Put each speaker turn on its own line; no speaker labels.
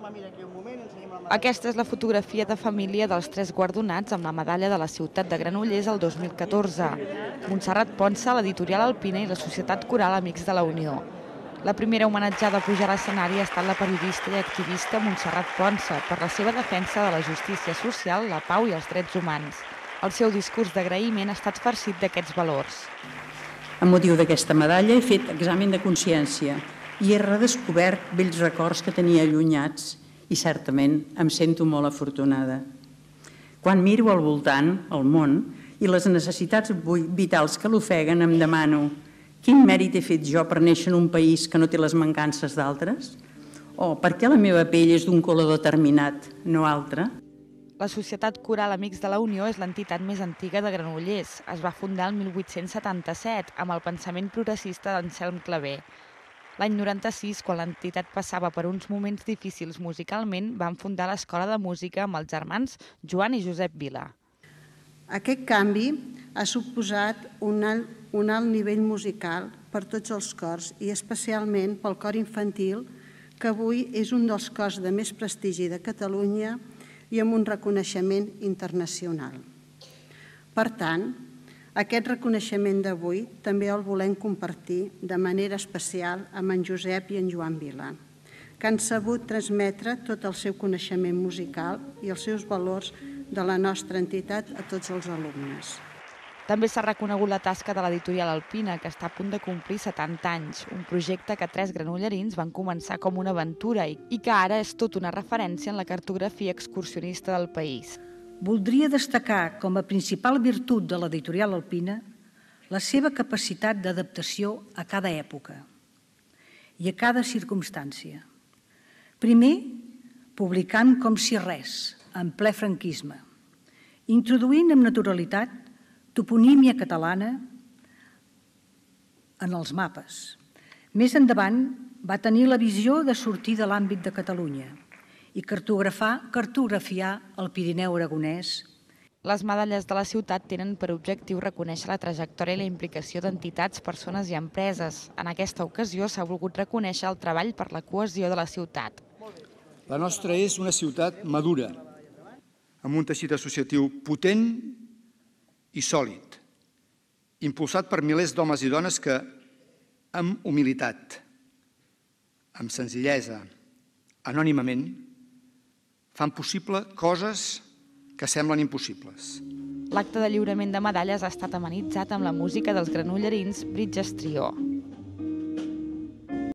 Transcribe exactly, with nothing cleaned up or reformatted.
Aquesta és la fotografia de família dels tres guardonats amb la medalla de la ciutat de Granollers el dos mil catorze. Montserrat Ponsa, l'editorial Alpina i la Societat Coral Amics de la Unió. La primera homenatjada a pujar a l'escenari ha estat la periodista i activista Montserrat Ponsa per la seva defensa de la justícia social, la pau i els drets humans. El seu discurs d'agraïment ha estat farcit d'aquests valors.
Amb motiu d'aquesta medalla he fet examen de consciència i he redescobert vells records que tenia allunyats i certament em sento molt afortunada. Quan miro al voltant, al món, i les necessitats vitals que l'ofeguen, em demano quin mèrit he fet jo per néixer en un país que no té les mancances d'altres? O per què la meva pell és d'un color determinat, no altre?
La Societat Coral Amics de la Unió és l'entitat més antiga de Granollers. Es va fundar el mil vuit-cents setanta-set amb el pensament progressista d'Anselm Clavé. L'any noranta-sis, quan l'entitat passava per uns moments difícils musicalment, van fundar l'Escola de Música amb els germans Joan i Josep Vila.
Aquest canvi ha suposat un alt, un alt nivell musical per tots els cors i especialment pel cor infantil, que avui és un dels cors de més prestigi de Catalunya i amb un reconeixement internacional. Per tant, aquest reconeixement d'avui també el volem compartir de manera especial amb en Josep i en Joan Vila, que han sabut transmetre tot el seu coneixement musical i els seus valors de la nostra entitat a tots els alumnes.
També s'ha reconegut la tasca de l'editorial Alpina, que està a punt de complir setanta anys, un projecte que tres granollerins van començar com una aventura i que ara és tot una referència en la cartografia excursionista del país.
Voldria destacar com a principal virtut de l'editorial Alpina la seva capacitat d'adaptació a cada època i a cada circumstància. Primer, publicant com si res, en ple franquisme, introduint amb naturalitat toponímia catalana en els mapes. Més endavant va tenir la visió de sortir de l'àmbit de Catalunya i cartografar, cartografiar el Pirineu aragonès.
Les medalles de la ciutat tenen per objectiu reconèixer la trajectòria i la implicació d'entitats, persones i empreses. En aquesta ocasió s'ha volgut reconèixer el treball per la cohesió de la ciutat.
La nostra és una ciutat madura, amb un teixit associatiu potent i sòlid, impulsat per milers d'homes i dones que, amb humilitat, amb senzillesa, anònimament, fan possible coses que semblen impossibles.
L'acte de lliurament de medalles ha estat amenitzat amb la música dels granollerins Bridges Trio.